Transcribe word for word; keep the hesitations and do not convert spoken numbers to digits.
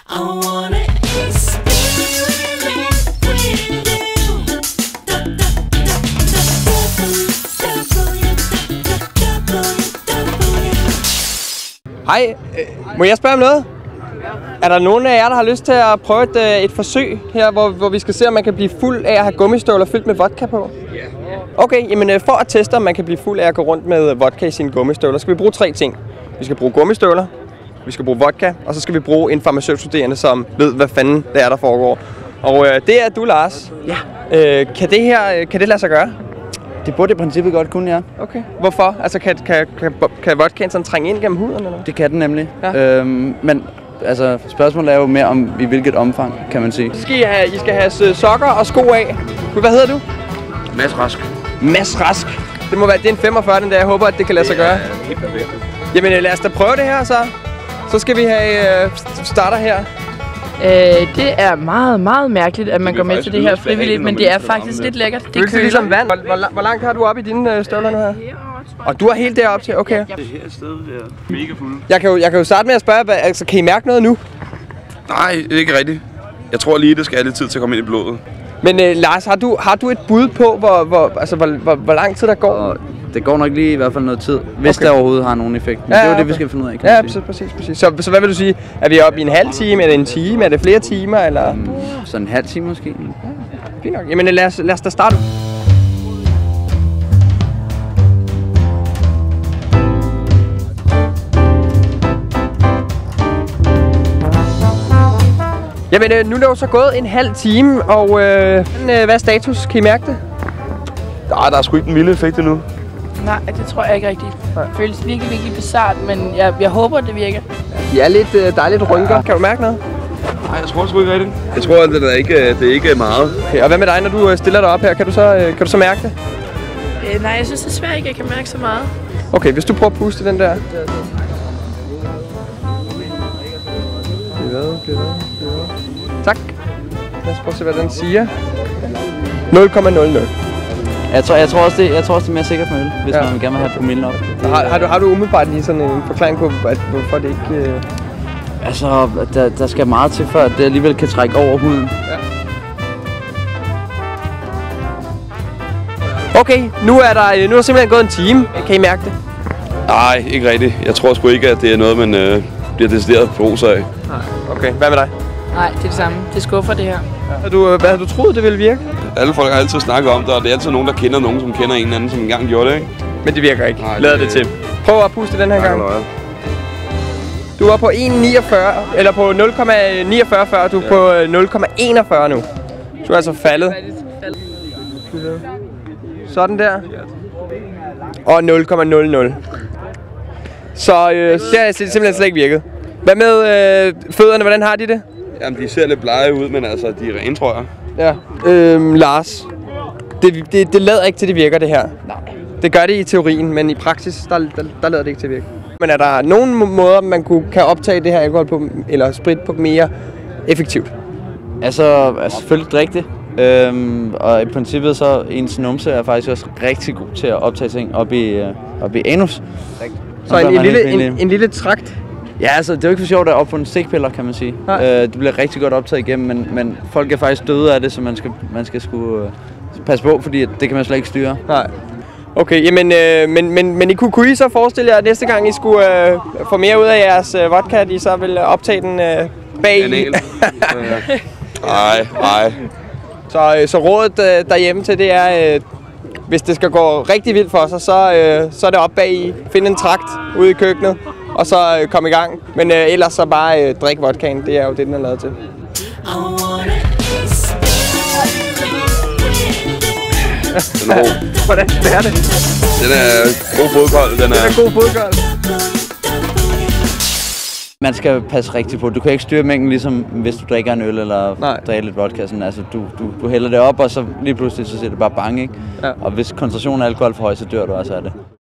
I wanna experiment with you. Da, da, da, da, da, da, Hej, må jeg spørge om noget? Er der nogen af jer, der har lyst til at prøve et, et forsøg her, hvor, hvor vi skal se, om man kan blive fuld af at have gummistøvler fyldt med vodka på? Ja. Okay, jamen for at teste, om man kan blive fuld af at gå rundt med vodka i sine gummistøvler, skal vi bruge tre ting. Vi skal bruge gummistøvler, vi skal bruge vodka, og så skal vi bruge en farmaceutstuderende, som ved, hvad fanden det er, der foregår. Og øh, det er du, Lars. Ja. Øh, kan det her, kan det lade sig gøre? Det burde i princippet godt kunne, ja. Okay. Hvorfor? Altså, kan, kan, kan, kan vodkaen sådan trænge ind gennem huden, eller hvad? Det kan den nemlig. Ja. Øhm, men altså, spørgsmålet er jo mere om, i hvilket omfang, kan man sige. Så skal I, have, I skal have sokker og sko af. Hvad hedder du? Mads Rask. Mads Rask. Det må være, det er en femogfyrre, den der. Jeg håber, at det kan lade sig gøre. Ja, helt perfekt. Jamen, lad os da prøve det her, så. Så skal vi have øh, starter her. Øh, det er meget, meget mærkeligt, at man går med til det her frivilligt, men det er faktisk lidt lækkert. Det er ligesom vand. Hvor, hvor, hvor langt har du op i dine øh, støvler nu her? Og du er helt deroppe til, okay. Det her sted der mega fuld. Jeg kan jo, jeg kan jo starte med at spørge, altså, kan I mærke noget nu? Nej, det er ikke rigtigt. Jeg tror lige, det skal have lidt tid til at komme ind i blodet. Men øh, Lars, har du, har du et bud på, hvor, hvor, altså, hvor, hvor, hvor lang tid der går? Og det går nok lige i hvert fald noget tid, hvis okay. der overhovedet har nogen effekt. Men ja, det er jo okay. det, vi skal finde ud af, kan ja, man sige. præcis, præcis. Så, så hvad vil du sige? Er vi oppe i en halv time, er det en time, er det flere timer, eller? Um, så en halv time måske. Ja, fint nok. Jamen lad os, lad os da starte. Jamen øh, nu er det jo så gået en halv time, og øh, hvad er status? Kan I mærke det? Nej, der er sgu ikke den vilde effekt endnu. Nej, det tror jeg ikke rigtigt. Det føles virkelig, virkelig bizart, men jeg, jeg håber, det virker. De er lidt, øh, der er lidt rynker. Ja. Kan du mærke noget? Nej, jeg tror sgu ikke rigtigt. Jeg tror, at det er ikke, det er ikke meget. Okay, og hvad med dig, når du stiller dig op her? Kan du så, øh, kan du så mærke det? Øh, nej, jeg synes desværre ikke, jeg kan mærke så meget. Okay, hvis du prøver at puste den der. Tak. Lad os prøve at se, hvad den siger. nul komma nul nul. Jeg tror, jeg tror også, det, jeg tror også, det er mere sikkert med øl, hvis ja. man gerne vil have promillen op. Har, har, du, har du umiddelbart lige sådan en forklaring på, at, hvorfor det ikke... Øh... Altså, der, der skal meget til, før det alligevel kan trække over huden. Ja. Okay, nu er, der, nu er der simpelthen gået en time. Kan I mærke det? Nej, ikke rigtigt. Jeg tror sgu ikke, at det er noget, man øh, bliver decideret på sig af. Nej. Okay, hvad med dig? Nej, det er det samme. Det skuffer det her. Ja. Har du, hvad havde du troet, det ville virke? Alle folk har altid snakket om det, og det er altid nogen, der kender nogen, som kender en anden, som engang gjorde det, ikke? Men det virker ikke. Nej, Lader det, det til. Prøv at puste den her gang. Du er på en komma niogfyrre, eller på nul komma niogfyrre før, du er ja. på nul komma enogfyrre nu. Du er altså faldet. Sådan der. Og nul komma nul nul. Så øh, det har simpelthen slet ikke virket. Hvad med øh, fødderne, hvordan har de det? Jamen, de ser lidt blege ud, men altså, de er rene, tror jeg. Ja. Øhm, Lars, det, det, det lader ikke til, det virker, det her. Nej. Det gør det i teorien, men i praksis, der, der, der lader det ikke til at virke. Men er der nogen måder, man kunne, kan optage det her alkohol på, eller sprit på mere effektivt? Altså, altså selvfølgelig drikke det. Øhm, og i princippet så ens numse er faktisk også rigtig god til at optage ting op i, uh, op i anus. Så en, en, lille, en, en lille trakt? Ja, altså det er jo ikke for sjovt at opfunde stikpiller, kan man sige. Øh, det bliver rigtig godt optaget igennem, men, men folk er faktisk døde af det, så man skal, man skal sgu, uh, passe på, fordi det kan man slet ikke styre. Nej. Okay, jamen, øh, men, men, men I kunne, kunne I så forestille jer, at næste gang I skulle øh, få mere ud af jeres øh, vodka, at I så vil optage den øh, bag i? Nej, nej. Så, øh, så rådet øh, derhjemme til, det er, øh, hvis det skal gå rigtig vildt for sig, så, øh, så er det op bag i. Find en trakt ude i køkkenet, og så øh, komme i gang. Men øh, ellers så bare øh, drik vodkaen, det er jo det, den er lavet til. Den er god. Hvordan er det? Den er god fodkold. Den er, den er god fodkold. Man skal passe rigtig på. Du kan ikke styre mængden, ligesom hvis du drikker en øl eller Nej. drikker lidt vodka. Sådan. Altså, du, du, du hælder det op, og så lige pludselig så siger det bare bang, ikke? Ja. Og hvis koncentrationen af alkohol er for høj, så dør du også af det.